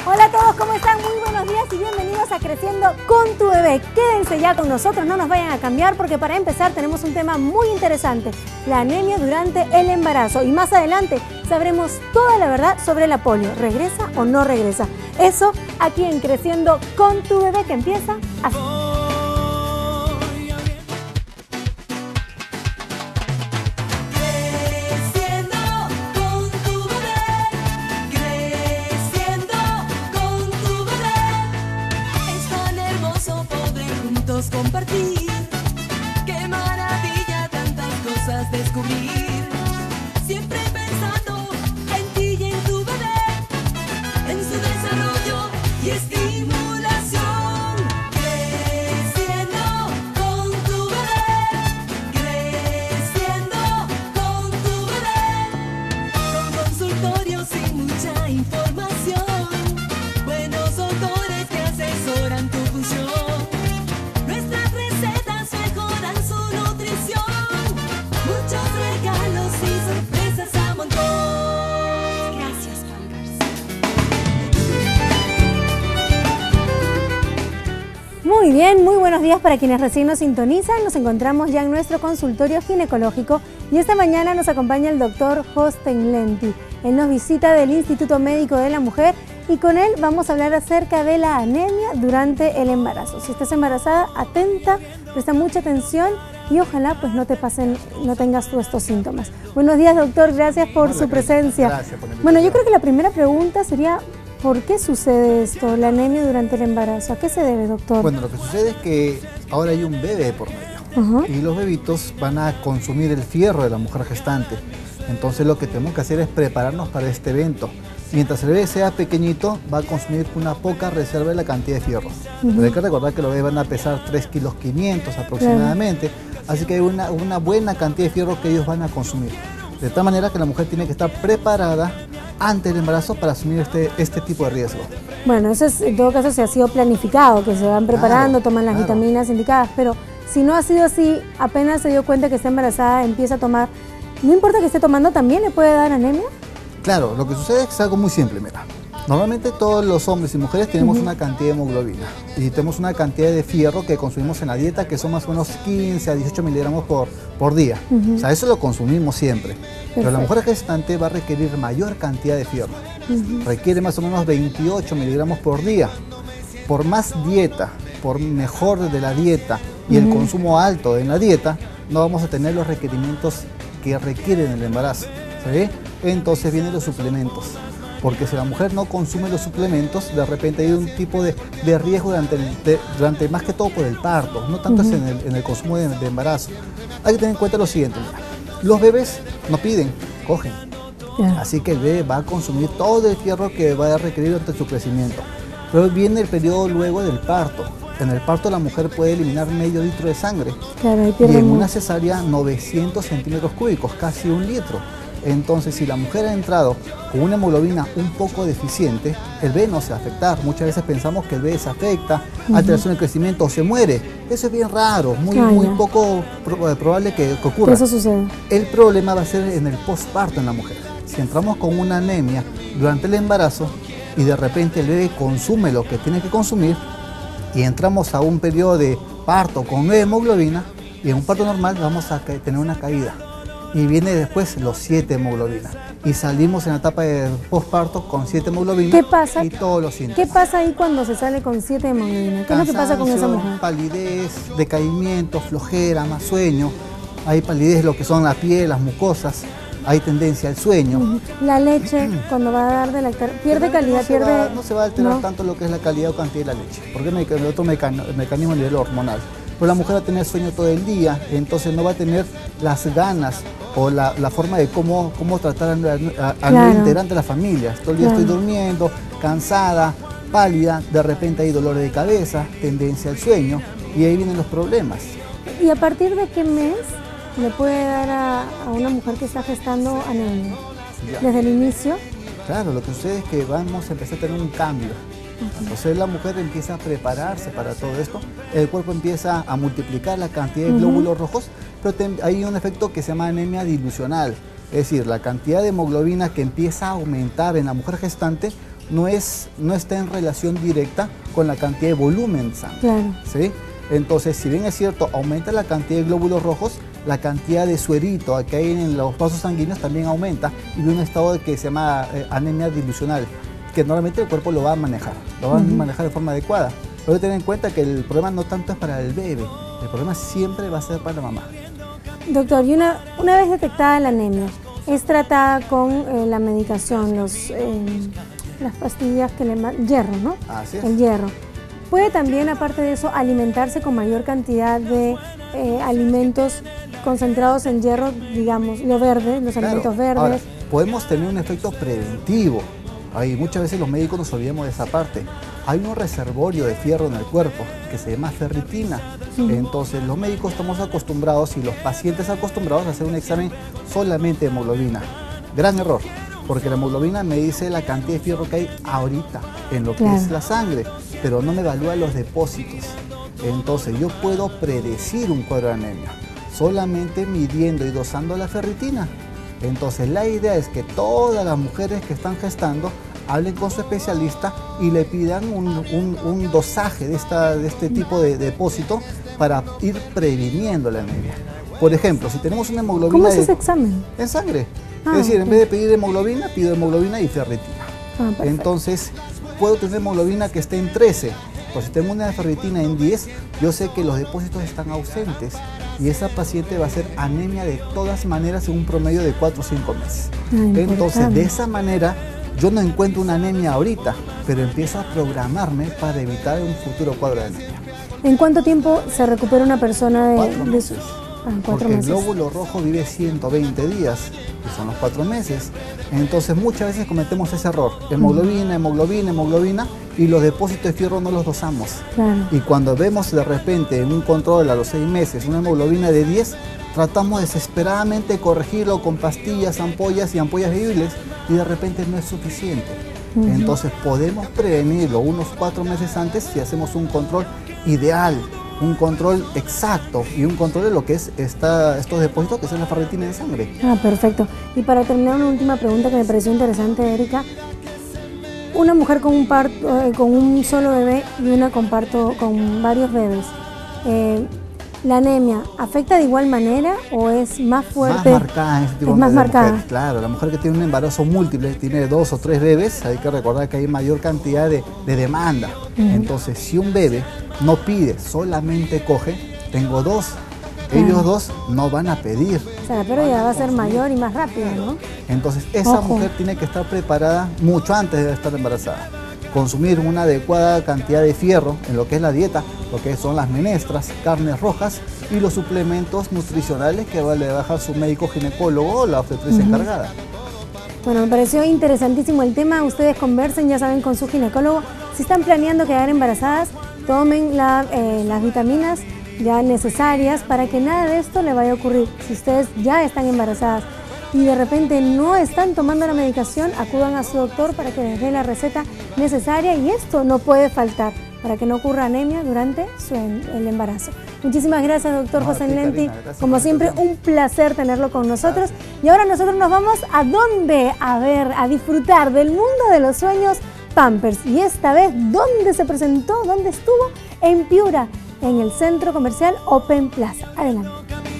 Hola a todos, ¿cómo están? Muy buenos días y bienvenidos a Creciendo con tu bebé. Quédense ya con nosotros, no nos vayan a cambiar porque para empezar tenemos un tema muy interesante, la anemia durante el embarazo. Y más adelante sabremos toda la verdad sobre la polio, ¿regresa o no regresa? Eso aquí en Creciendo con tu bebé, que empieza así. Compartir, qué maravilla, tantas cosas descubrir, siempre pensando en ti y en tu bebé, en su desarrollo y estimulación. Creciendo con tu bebé, creciendo con tu bebé, con consultorios y mucha información, buenos doctores que asesoran tu función. Nuestras recetas mejoran su nutrición. Muchos regalos y sorpresas a montón. Gracias, Pampers. Muy bien, muy buenos días para quienes recién nos sintonizan. Nos encontramos ya en nuestro consultorio ginecológico y esta mañana nos acompaña el doctor Josten Lenti. Él nos visita del Instituto Médico de la Mujer y con él vamos a hablar acerca de la anemia durante el embarazo. Si estás embarazada, atenta, presta mucha atención y ojalá pues no tengas tú estos síntomas. Buenos días, doctor, gracias por su presencia. Gracias por la invitación. Bueno, yo creo que la primera pregunta sería, ¿por qué sucede esto, la anemia durante el embarazo? ¿A qué se debe, doctor? Bueno, lo que sucede es que ahora hay un bebé por medio y los bebitos van a consumir el fierro de la mujer gestante. Entonces lo que tenemos que hacer es prepararnos para este evento. Mientras el bebé sea pequeñito, va a consumir una poca reserva de la cantidad de fierro. Pero hay que recordar que los bebés van a pesar 3,5 kilos aproximadamente, así que hay una buena cantidad de fierro que ellos van a consumir. De tal manera que la mujer tiene que estar preparada antes del embarazo para asumir este tipo de riesgo. Bueno, eso es, en todo caso se ha sido planificado, que se van preparando, toman las vitaminas indicadas, pero si no ha sido así, apenas se dio cuenta que está embarazada, empieza a tomar, no importa que esté tomando, ¿también le puede dar anemia? Claro, lo que sucede es algo muy simple, mira. Normalmente todos los hombres y mujeres tenemos una cantidad de hemoglobina y tenemos una cantidad de fierro que consumimos en la dieta que son más o menos 15 a 18 miligramos por día. O sea, eso lo consumimos siempre. Pero la mujer gestante va a requerir mayor cantidad de fierro. Requiere más o menos 28 miligramos por día. Por más dieta, por mejor de la dieta y el consumo alto en la dieta, no vamos a tener los requerimientos que requieren el embarazo. ¿Sí? Entonces vienen los suplementos, porque si la mujer no consume los suplementos, de repente hay un tipo de riesgo durante más que todo por el parto, no tanto es en el consumo de embarazo. Hay que tener en cuenta lo siguiente, mira, los bebés no piden, cogen, así que el bebé va a consumir todo el fierro que va a requerir durante su crecimiento. Pero viene el periodo luego del parto. En el parto la mujer puede eliminar medio litro de sangre y en una cesárea 900 centímetros cúbicos, casi 1 litro. Entonces, si la mujer ha entrado con una hemoglobina un poco deficiente, el bebé no se va a afectar. Muchas veces pensamos que el bebé se afecta, alteración del crecimiento o se muere. Eso es bien raro, muy poco probable que ocurra. Eso sucede. El problema va a ser en el posparto en la mujer. Si entramos con una anemia durante el embarazo y de repente el bebé consume lo que tiene que consumir y entramos a un periodo de parto con hemoglobina y en un parto normal vamos a tener una caída. Y viene después los 7 hemoglobinas. Y salimos en la etapa de posparto con 7 hemoglobinas. ¿Qué pasa? Y todos los síntomas. ¿Qué pasa ahí cuando se sale con 7 hemoglobinas? ¿Qué es lo que pasa con esa mujer? Palidez, decaimiento, flojera, más sueño. Hay palidez, lo que son la piel, las mucosas. Hay tendencia al sueño. La leche, cuando va a dar de lactar, pierde calidad, no se va a alterar tanto lo que es la calidad o cantidad de la leche. Porque es otro mecanismo a nivel hormonal. Pero la mujer va a tener sueño todo el día, entonces no va a tener las ganas o la forma de cómo tratar al nuevo integrante de la familia. Todo el día estoy durmiendo, cansada, pálida, de repente hay dolores de cabeza, tendencia al sueño y ahí vienen los problemas. ¿Y a partir de qué mes le puede dar a una mujer que está gestando anemia? ¿Desde el inicio? Claro, lo que sucede es que vamos a empezar a tener un cambio. Entonces la mujer empieza a prepararse para todo esto, el cuerpo empieza a multiplicar la cantidad de glóbulos rojos, pero hay un efecto que se llama anemia dilucional, es decir, la cantidad de hemoglobina que empieza a aumentar en la mujer gestante no está en relación directa con la cantidad de volumen de sangre. Claro. ¿Sí? Entonces, si bien es cierto, aumenta la cantidad de glóbulos rojos, la cantidad de suerito que hay en los vasos sanguíneos también aumenta y de un estado que se llama anemia dilucional, que normalmente el cuerpo lo va a manejar, lo va a manejar de forma adecuada. Pero hay que tener en cuenta que el problema no tanto es para el bebé, el problema siempre va a ser para la mamá. Doctor, y una vez detectada la anemia, ¿es tratada con la medicación, las pastillas que le hierro, ¿no? Así es. El hierro. ¿Puede también, aparte de eso, alimentarse con mayor cantidad de alimentos concentrados en hierro, digamos, lo verde, los alimentos verdes? Ahora, podemos tener un efecto preventivo. Muchas veces los médicos nos olvidamos de esa parte. Hay un reservorio de fierro en el cuerpo que se llama ferritina. Entonces los médicos estamos acostumbrados y los pacientes acostumbrados a hacer un examen solamente de hemoglobina. Gran error, porque la hemoglobina me dice la cantidad de fierro que hay ahorita en lo que es la sangre, pero no me evalúa los depósitos. Entonces yo puedo predecir un cuadro de anemia solamente midiendo y dosando la ferritina. Entonces la idea es que todas las mujeres que están gestando hablen con su especialista y le pidan un dosaje de este tipo de depósito para ir previniendo la anemia. Por ejemplo, si tenemos una hemoglobina... ¿Cómo es ese examen? En sangre. Es decir, en vez de pedir hemoglobina, pido hemoglobina y ferritina. Entonces, puedo tener hemoglobina que esté en 13. Pues si tengo una ferritina en 10, yo sé que los depósitos están ausentes y esa paciente va a hacer anemia de todas maneras en un promedio de 4 o 5 meses. Entonces, de esa manera, yo no encuentro una anemia ahorita, pero empiezo a programarme para evitar un futuro cuadro de anemia. ¿En cuánto tiempo se recupera una persona de 4 meses. 4 Porque meses. el glóbulo rojo vive 120 días, que son los 4 meses. Entonces muchas veces cometemos ese error. Hemoglobina, hemoglobina, hemoglobina, y los depósitos de fierro no los dosamos. Claro. Y cuando vemos de repente en un control a los 6 meses una hemoglobina de 10, tratamos desesperadamente de corregirlo con pastillas, ampollas y ampollas bebibles, y de repente no es suficiente. Entonces podemos prevenirlo unos 4 meses antes si hacemos un control ideal, un control exacto y un control de lo que es estos depósitos que son la ferritina de sangre. Perfecto. Y para terminar, una última pregunta que me pareció interesante, Erika. Una mujer con un solo bebé y una con varios bebés, ¿la anemia afecta de igual manera o es más fuerte? Más marcada en ese tipo de mujeres. Claro, la mujer que tiene un embarazo múltiple, tiene 2 o 3 bebés, hay que recordar que hay mayor cantidad de demanda. Entonces, si un bebé no pide, solamente coge, tengo 2, ellos 2 no van a pedir. O sea, la pérdida va a ser mayor y más rápida, ¿no? Entonces, esa mujer tiene que estar preparada mucho antes de estar embarazada. Consumir una adecuada cantidad de fierro en lo que es la dieta, lo que son las menestras, carnes rojas y los suplementos nutricionales que le va a dejar su médico ginecólogo o la obstetricia encargada. Bueno, me pareció interesantísimo el tema. Ustedes conversen, ya saben, con su ginecólogo. Si están planeando quedar embarazadas, tomen las vitaminas ya necesarias para que nada de esto le vaya a ocurrir. Si ustedes ya están embarazadas y de repente no están tomando la medicación, acudan a su doctor para que les dé la receta necesaria, y esto no puede faltar para que no ocurra anemia durante el embarazo. Muchísimas gracias, doctor José Lenti. Como siempre, un placer tenerlo con nosotros. Y ahora nosotros nos vamos ¿a dónde? A disfrutar del mundo de los sueños Pampers. Y esta vez, ¿dónde se presentó? ¿Dónde estuvo? En Piura, en el centro comercial Open Plaza. Adelante.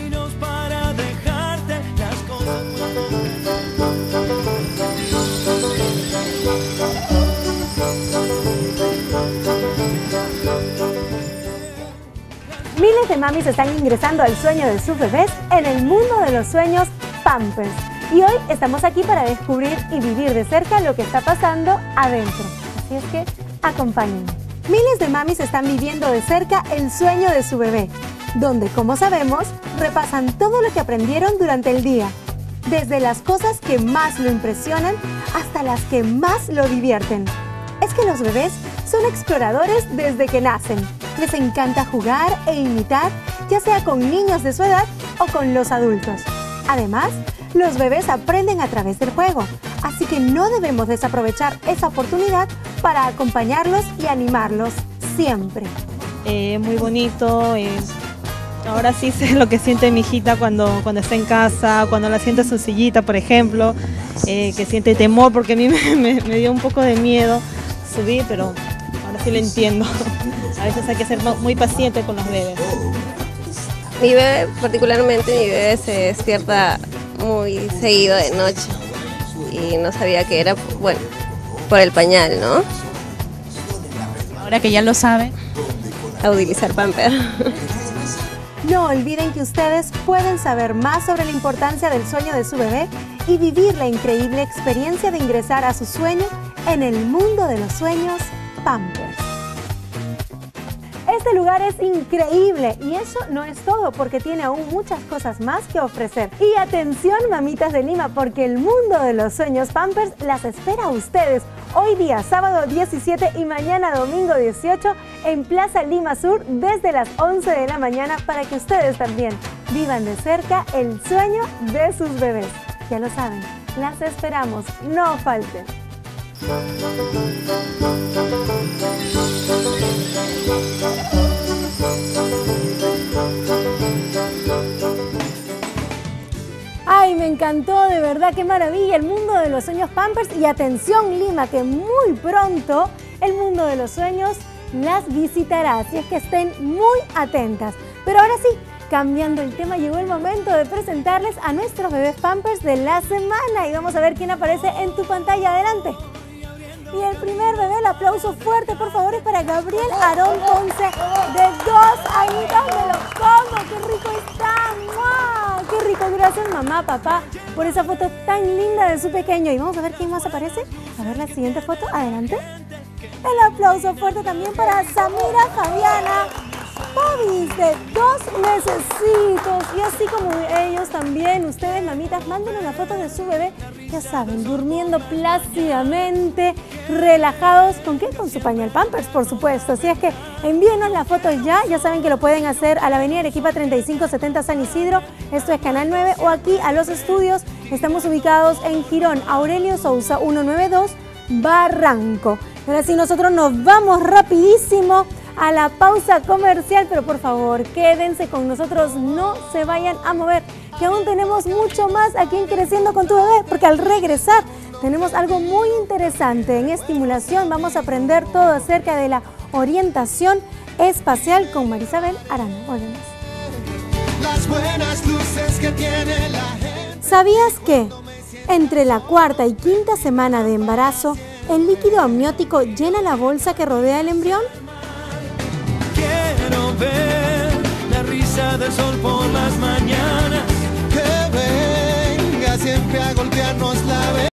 Miles de mamis están ingresando al sueño de sus bebés en el mundo de los sueños Pampers. Y hoy estamos aquí para descubrir y vivir de cerca lo que está pasando adentro. Así es que acompáñenme. Miles de mamis están viviendo de cerca el sueño de su bebé, donde, como sabemos, repasan todo lo que aprendieron durante el día. Desde las cosas que más lo impresionan hasta las que más lo divierten. Es que los bebés son exploradores desde que nacen. Les encanta jugar e imitar, ya sea con niños de su edad o con los adultos. Además, los bebés aprenden a través del juego, así que no debemos desaprovechar esa oportunidad para acompañarlos y animarlos siempre. Muy bonito, ahora sí sé lo que siente mi hijita cuando está en casa, cuando la sienta en su sillita, por ejemplo. que siente temor, porque a mí me dio un poco de miedo subir, pero ahora sí lo entiendo. A veces hay que ser muy paciente con los bebés. Mi bebé, particularmente mi bebé, se despierta muy seguido de noche y no sabía que era, bueno, por el pañal, ¿no? Ahora que ya lo sabe. A utilizar pamper. No olviden que ustedes pueden saber más sobre la importancia del sueño de su bebé y vivir la increíble experiencia de ingresar a su sueño en el mundo de los sueños Pampers. Este lugar es increíble y eso no es todo porque tiene aún muchas cosas más que ofrecer. Y atención, mamitas de Lima, porque el mundo de los sueños Pampers las espera a ustedes hoy día, sábado 17 y mañana domingo 18 en Plaza Lima Sur desde las 11 de la mañana para que ustedes también vivan de cerca el sueño de sus bebés. Ya lo saben, las esperamos, no falten. Ay, me encantó, de verdad, qué maravilla el mundo de los sueños Pampers. Y atención Lima, que muy pronto el mundo de los sueños las visitará, así es que estén muy atentas. Pero ahora sí, cambiando el tema, llegó el momento de presentarles a nuestros bebés Pampers de la semana y vamos a ver quién aparece en tu pantalla. Adelante. Y el primer bebé, el aplauso fuerte, por favor, es para Gabriel Aarón Ponce, de 2 añitos. Me lo como, qué rico está. ¡Wow! ¡Qué rico! Gracias, mamá, papá, por esa foto tan linda de su pequeño. Y vamos a ver quién más aparece. A ver la siguiente foto, adelante. El aplauso fuerte también para Samira Fabiana, Bobis, de 2 mesecitos. Y así como ellos también, ustedes, mamitas, manden una foto de su bebé, ya saben, durmiendo plácidamente, relajados. ¿Con qué? Con su pañal Pampers, por supuesto. Así es que envíenos las fotos ya saben que lo pueden hacer a la avenida Arequipa 3570 San Isidro, esto es Canal 9, o aquí a los estudios. Estamos ubicados en Girón Aurelio Sousa 192, Barranco. Ahora sí, nosotros nos vamos rapidísimo a la pausa comercial, pero por favor, quédense con nosotros, no se vayan a mover, que aún tenemos mucho más aquí en Creciendo con tu Bebé, porque al regresar tenemos algo muy interesante en estimulación. Vamos a aprender todo acerca de la orientación espacial con Marisabel Arana. Volvemos. Las buenas luces que tiene la gente. ¿Sabías que entre la 4ª y 5ª semana de embarazo, el líquido amniótico llena la bolsa que rodea el embrión? Quiero ver la risa del sol por las mañanas. Que venga siempre a golpearnos la